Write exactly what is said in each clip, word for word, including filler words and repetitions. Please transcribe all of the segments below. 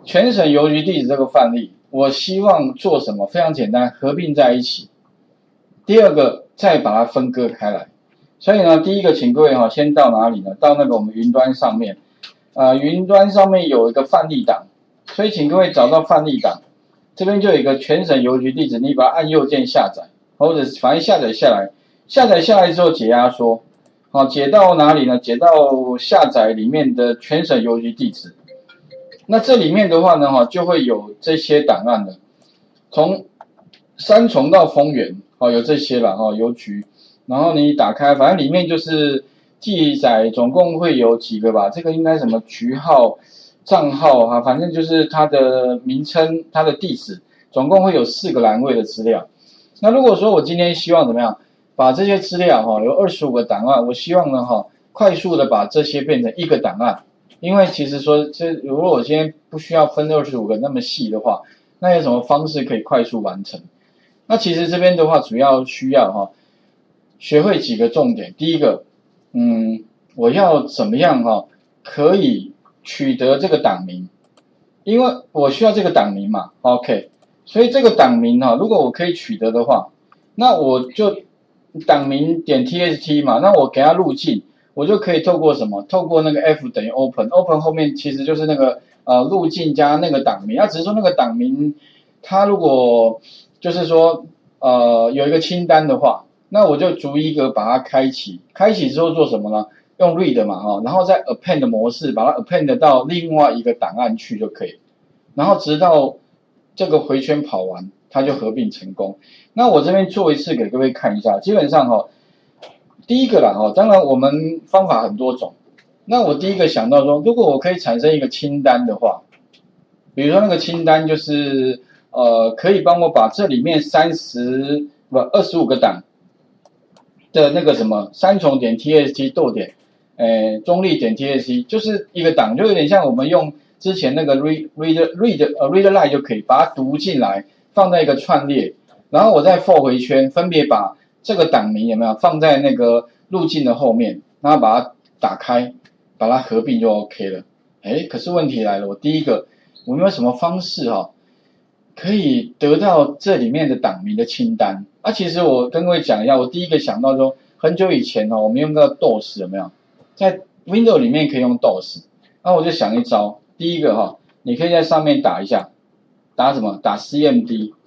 全省邮局地址这个范例，我希望做什么？非常简单，合并在一起。第二个，再把它分割开来。所以呢，第一个，请各位哈，先到哪里呢？到那个我们云端上面，啊、呃，云端上面有一个范例档，所以请各位找到范例档，这边就有一个全省邮局地址，你把它按右键下载，或者反正下载下来，下载下来之后解压缩，好，解到哪里呢？解到下载里面的全省邮局地址。那这里面的话呢，哈，就会有这些档案的，从三重到丰原，哦，有这些了，哈，邮局。然后你打开，反正里面就是记载，总共会有几个吧？这个应该什么局号、账号啊，反正就是它的名称、它的地址，总共会有四个栏位的资料。那如果说我今天希望怎么样，把这些资料哈，有二十五个档案，我希望呢哈，快速的把这些变成一个档案。因为其实说这如果我今天不需要分二十五个那么细的话，那有什么方式可以快速完成？那其实这边的话，主要需要哈。学会几个重点，第一个，嗯，我要怎么样哈，可以取得这个档名，因为我需要这个档名嘛 ，OK， 所以这个档名哈，如果我可以取得的话，那我就档名点 txt 嘛，那我给它路径，我就可以透过什么？透过那个 f 等于 open，open 后面其实就是那个呃路径加那个档名，啊，只是说那个档名，它如果就是说呃有一个清单的话。那我就逐一个把它开启，开启之后做什么呢？用 read 嘛，哈，然后在 append 模式把它 append 到另外一个档案去就可以，然后直到这个回圈跑完，它就合并成功。那我这边做一次给各位看一下，基本上哈，第一个啦，哈，当然我们方法很多种。那我第一个想到说，如果我可以产生一个清单的话，比如说那个清单就是呃，可以帮我把这里面三十不二十五个档。的那个什么三重点 txt 逗点，呃中立点 txt 就是一个档，就有点像我们用之前那个 read read read 呃 read line 就可以把它读进来，放在一个串列，然后我再 for 回圈，分别把这个档名有没有放在那个路径的后面，然后把它打开，把它合并就 OK 了。哎，可是问题来了，我第一个我们有什么方式哈、哦，可以得到这里面的档名的清单？啊，其实我跟各位讲一下，我第一个想到说，很久以前哦，我们用到 D O S 有没有？在 Windows 里面可以用 D O S， 那我就想一招，第一个哈、哦，你可以在上面打一下，打什么？打 C M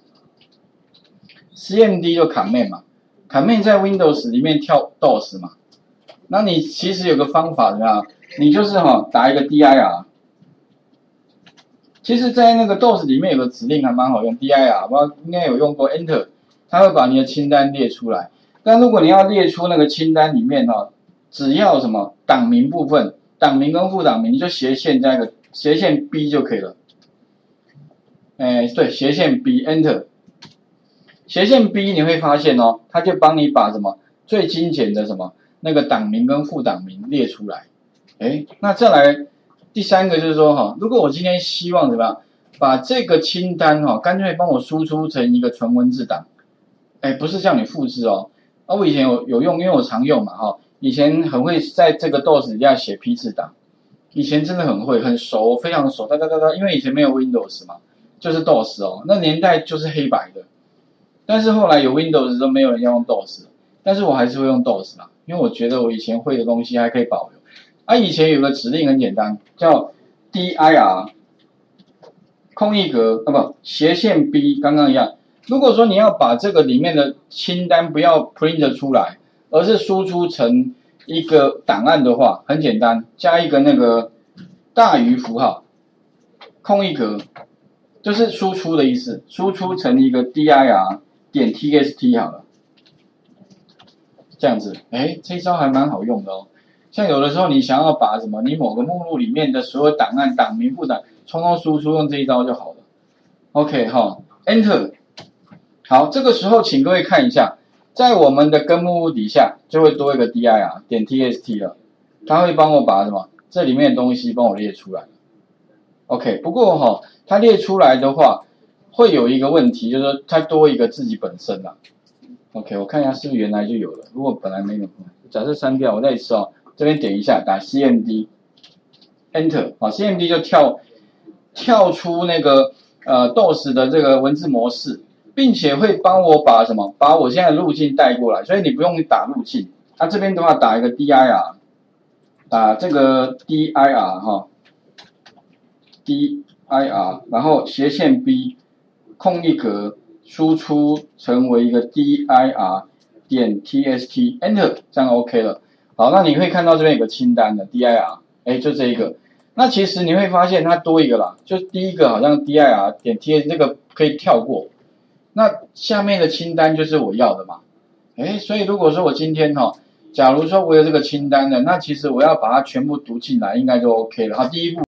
D，C M D 就 Command 嘛 ，Command 在 Windows 里面跳 D O S 嘛，那你其实有个方法怎么样？你就是哈、哦、打一个 D I R。其实，在那个 D O S 里面有个指令还蛮好用 ，D I R， 我应该有用过 Enter。它会把你的清单列出来，但如果你要列出那个清单里面哈，只要什么档名部分，档名跟副档名，你就斜线加一个斜线 B 就可以了。哎，对，斜线 B Enter， 斜线 B 你会发现哦，它就帮你把什么最精简的什么那个档名跟副档名列出来。哎，那再来第三个就是说哈，如果我今天希望怎么样，把这个清单哈，干脆帮我输出成一个纯文字档。哎，不是叫你复制哦，啊，我以前有有用，因为我常用嘛，哈，以前很会在这个 D O S 底下写批次档，以前真的很会，很熟，非常熟，哒哒哒哒，因为以前没有 Windows 嘛，就是 D O S 哦，那年代就是黑白的，但是后来有 Windows 都没有人要用 D O S， 但是我还是会用 D O S 啦，因为我觉得我以前会的东西还可以保留。啊，以前有个指令很简单，叫 D I R 空一格啊不斜线 B， 刚刚一样。如果说你要把这个里面的清单不要 print 出来，而是输出成一个档案的话，很简单，加一个那个大于符号，空一格，就是输出的意思，输出成一个 dir 点 txt 好了，这样子，哎，这一招还蛮好用的哦。像有的时候你想要把什么，你某个目录里面的所有档案、档名、副档，通通输出，用这一招就好了。OK 哈 ，Enter。好，这个时候请各位看一下，在我们的根目录底下就会多一个 dir 点 txt 了，它会帮我把什么这里面的东西帮我列出来。OK， 不过哈、哦，它列出来的话会有一个问题，就是说它多一个自己本身啦。OK， 我看一下是不是原来就有了，如果本来没有，假设删掉，我再一次哦，这边点一下，打 cmd，Enter， 好 ，cmd 就跳跳出那个呃 D O S 的这个文字模式，并且会帮我把什么把我现在的路径带过来，所以你不用打路径，它、啊、这边的话打一个 D I R， 打这个 D I R 哈 ，D I R， 然后斜线 B 空一格输出成为一个 D I R 点 T S T Enter， 这样 OK 了。好，那你会看到这边有个清单的 D I R， 哎，就这一个。那其实你会发现它多一个啦，就第一个好像 D I R 点 T S 这个可以跳过。那下面的清单就是我要的嘛，哎，所以如果说我今天哈、哦，假如说我有这个清单的，那其实我要把它全部读进来，应该就 OK 了。好，第一步。